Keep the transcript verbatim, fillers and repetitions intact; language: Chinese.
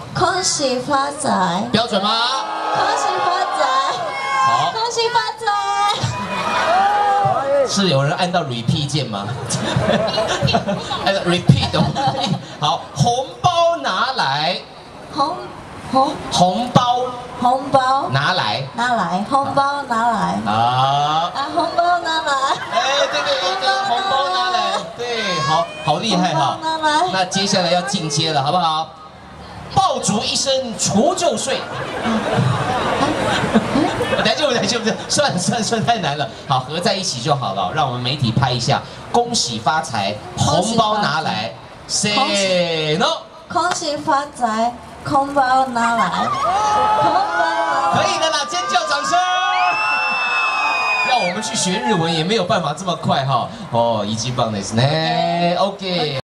恭喜发财， 标准吗？ 恭喜发财， 好， 恭喜发财。 是有人按到 repeat 键吗？按到 repeat 哦。好，红包拿来， 红红红包红包拿来拿来，红包拿来啊！ 啊，红包拿来。 哎，对对对对，红包拿来，对，好好厉害哈。 拿来。 那接下来要进阶了，好不好？爆竹一声除旧岁。等下就等下就算了算了算了，太难了。好，合在一起就好了，让我们媒体拍一下，恭喜发财，红包拿来 ，say no。 恭喜发财，红包拿来，红包拿来。 可以的啦，尖叫掌声。要我们去学日文也没有办法这么快哈。哦，一级棒ですね。OK。